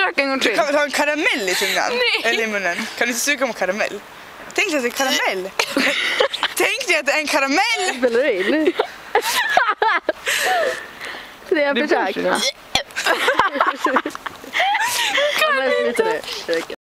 försöka en gång till. Du kan ha en karamell i tungan. Nej. Eller i munnen. Kan du inte suga på karamell? Tänk dig att det är karamell. Tänk dig att det är en karamell. Spelar du in? Det är en försök. Kan Men sluta nu.